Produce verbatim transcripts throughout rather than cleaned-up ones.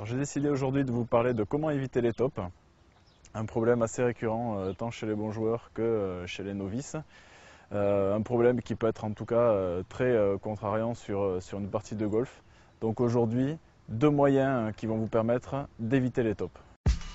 J'ai décidé aujourd'hui de vous parler de comment éviter les tops, un problème assez récurrent euh, tant chez les bons joueurs que euh, chez les novices, euh, un problème qui peut être en tout cas euh, très euh, contrariant sur, euh, sur une partie de golf. Donc aujourd'hui, deux moyens qui vont vous permettre d'éviter les tops.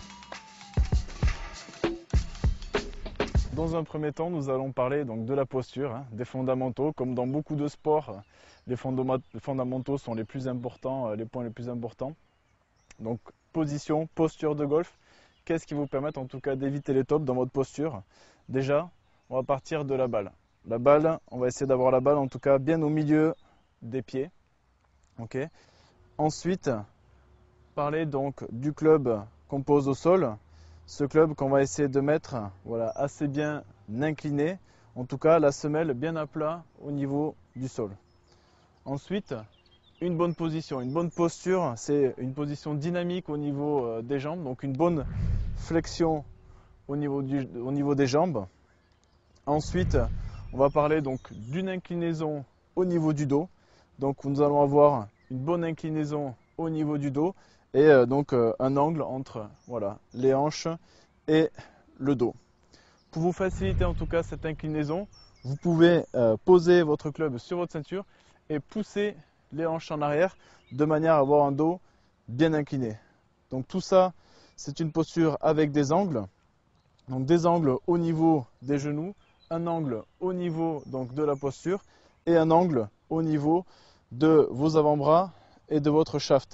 Dans un premier temps, nous allons parler donc de la posture, hein, des fondamentaux. Comme dans beaucoup de sports, les fondamentaux sont les plus importants, les points les plus importants. Donc position, posture de golf, qu'est-ce qui vous permet en tout cas d'éviter les tops dans votre posture? Déjà, on va partir de la balle. La balle, on va essayer d'avoir la balle en tout cas bien au milieu des pieds. Okay. Ensuite, parler donc du club qu'on pose au sol. Ce club qu'on va essayer de mettre voilà, assez bien incliné, en tout cas la semelle bien à plat au niveau du sol. Ensuite, une bonne position, une bonne posture, c'est une position dynamique au niveau des jambes, donc une bonne flexion au niveau, du, au niveau des jambes. Ensuite, on va parler donc d'une inclinaison au niveau du dos. Donc nous allons avoir une bonne inclinaison au niveau du dos et euh, donc euh, un angle entre voilà, les hanches et le dos. Pour vous faciliter en tout cas cette inclinaison, vous pouvez euh, poser votre club sur votre ceinture et pousser les hanches en arrière de manière à avoir un dos bien incliné. Donc tout ça, c'est une posture avec des angles. Donc des angles au niveau des genoux, un angle au niveau donc, de la posture et un angle au niveau de vos avant-bras et de votre shaft.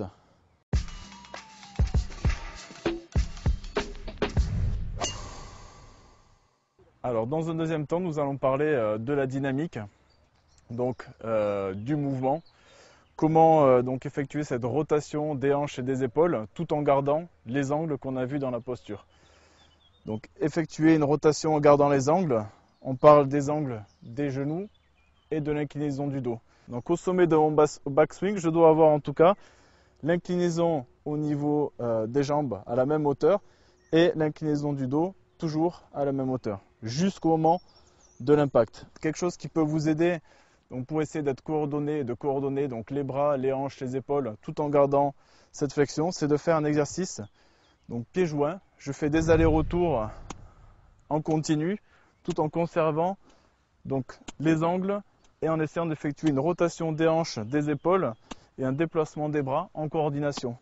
Alors dans un deuxième temps, nous allons parler euh, de la dynamique, donc euh, du mouvement. Comment euh, donc effectuer cette rotation des hanches et des épaules tout en gardant les angles qu'on a vus dans la posture. Donc effectuer une rotation en gardant les angles, on parle des angles des genoux et de l'inclinaison du dos. Donc au sommet de mon backswing, je dois avoir en tout cas l'inclinaison au niveau euh, des jambes à la même hauteur et l'inclinaison du dos toujours à la même hauteur, jusqu'au moment de l'impact. Quelque chose qui peut vous aider donc pour essayer d'être coordonné, de coordonner donc les bras, les hanches, les épaules, tout en gardant cette flexion, c'est de faire un exercice. Donc pieds joints, je fais des allers-retours en continu, tout en conservant donc les angles et en essayant d'effectuer une rotation des hanches, des épaules et un déplacement des bras en coordination.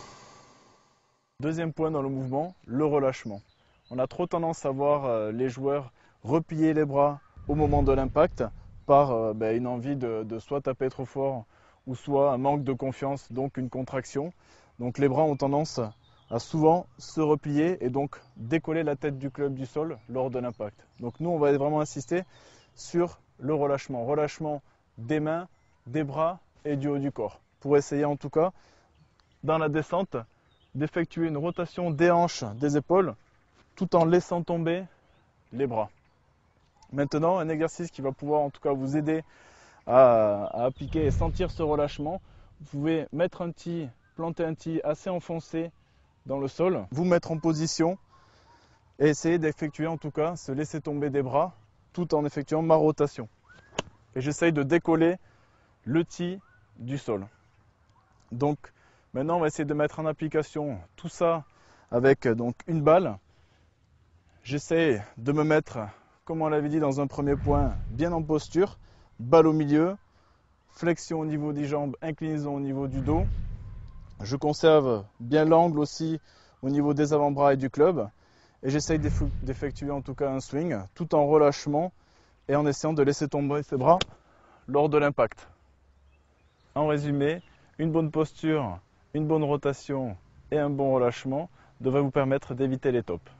Deuxième point dans le mouvement, le relâchement. On a trop tendance à voir les joueurs replier les bras au moment de l'impact par euh, ben, une envie de, de soit taper trop fort ou soit un manque de confiance, donc une contraction. Donc les bras ont tendance à souvent se replier et donc décoller la tête du club du sol lors de l'impact. Donc nous, on va vraiment insister sur le relâchement. Relâchement des mains, des bras et du haut du corps. Pour essayer en tout cas, dans la descente, d'effectuer une rotation des hanches, des épaules, tout en laissant tomber les bras. Maintenant, un exercice qui va pouvoir en tout cas vous aider à, à appliquer et sentir ce relâchement. Vous pouvez mettre un tee, planter un tee assez enfoncé dans le sol, vous mettre en position et essayer d'effectuer en tout cas se laisser tomber des bras tout en effectuant ma rotation. Et j'essaye de décoller le tee du sol. Donc maintenant on va essayer de mettre en application tout ça avec donc une balle. J'essaie de me mettre, comme on l'avait dit dans un premier point, bien en posture, balle au milieu, flexion au niveau des jambes, inclinaison au niveau du dos. Je conserve bien l'angle aussi au niveau des avant-bras et du club. Et j'essaye d'effectuer en tout cas un swing tout en relâchement et en essayant de laisser tomber ses bras lors de l'impact. En résumé, une bonne posture, une bonne rotation et un bon relâchement devraient vous permettre d'éviter les tops.